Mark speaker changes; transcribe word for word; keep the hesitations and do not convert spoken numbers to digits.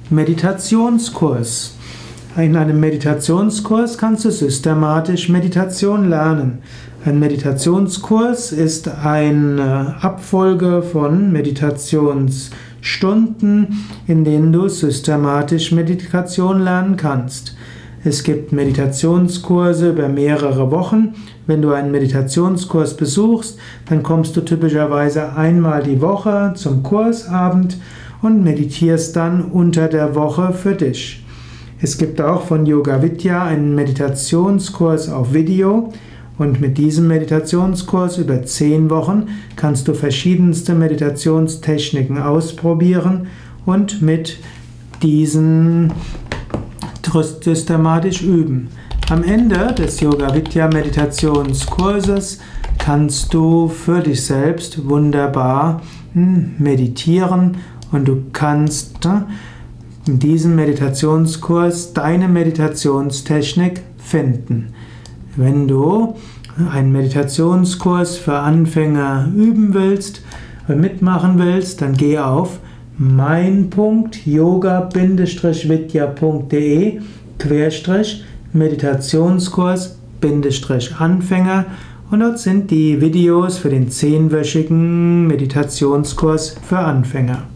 Speaker 1: Meditationskurs. In einem Meditationskurs kannst du systematisch Meditation lernen. Ein Meditationskurs ist eine Abfolge von Meditationsstunden, in denen du systematisch Meditation lernen kannst. Es gibt Meditationskurse über mehrere Wochen. Wenn du einen Meditationskurs besuchst, dann kommst du typischerweise einmal die Woche zum Kursabend und meditierst dann unter der Woche für dich. Es gibt auch von Yoga Vidya einen Meditationskurs auf Video und mit diesem Meditationskurs über zehn Wochen kannst du verschiedenste Meditationstechniken ausprobieren und mit diesen systematisch üben. Am Ende des Yoga Vidya Meditationskurses kannst du für dich selbst wunderbar meditieren und du kannst in diesem Meditationskurs deine Meditationstechnik finden. Wenn du einen Meditationskurs für Anfänger üben willst und mitmachen willst, dann geh auf mein Punkt yoga Bindestrich vidya Punkt de Querstrich Meditationskurs Bindestrich Anfänger und dort sind die Videos für den zehnwöchigen Meditationskurs für Anfänger.